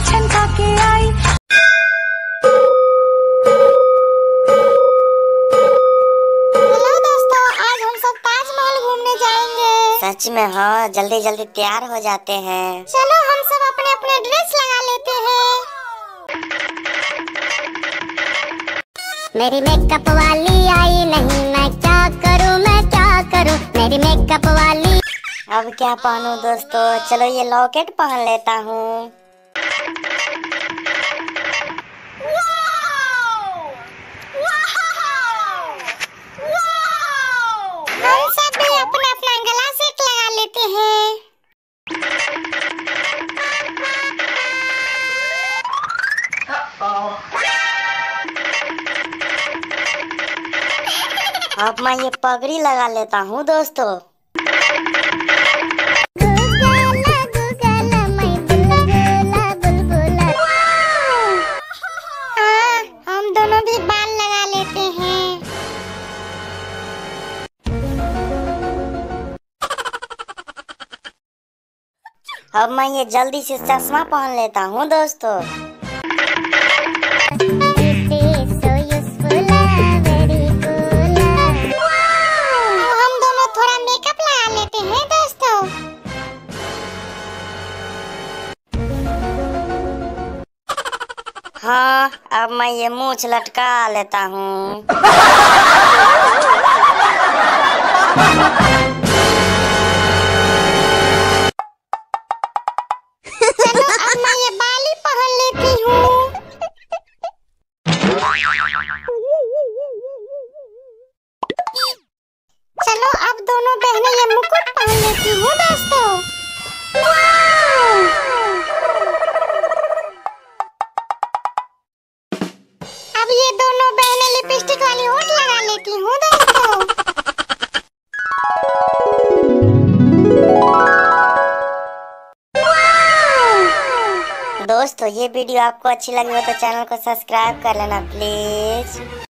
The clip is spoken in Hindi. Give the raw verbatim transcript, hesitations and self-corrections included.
छनका के आई। हेलो दोस्तों, आज हम सब ताजमहल घूमने जाएंगे। सच में? हाँ, जल्दी जल्दी तैयार हो जाते हैं। चलो हम सब अपने अपने ड्रेस लगा लेते हैं। मेरी मेकअप वाली आई नहीं, मैं क्या करूं मैं क्या करूं, मेरी मेकअप वाली। अब क्या पहनूं दोस्तों? चलो ये लॉकेट पहन लेता हूँ। हम सब भी अपना अपना गला सेट लगा लेते हैं। अब मैं ये पगड़ी लगा लेता हूँ दोस्तों। हाँ, हम दोनों भी बाल लगा लेते हैं। अब मैं ये जल्दी से चश्मा पहन लेता हूँ दोस्तों। हम दोनों थोड़ा मेकअप लगा लेते हैं दोस्तों। हाँ, अब मैं ये मूंछ लटका लेता हूँ। चलो अब मैं ये बाली पहन लेती हूँ। चलो अब दोनों बहनें ये मुकुट पहन लेती हूँ दोस्तों। अब ये दोनों बहनें लिपस्टिक वाली होठ लगा लेती हूँ दोस्तों। दोस्तों ये वीडियो आपको अच्छी लगी हो तो चैनल को सब्सक्राइब कर लेना प्लीज।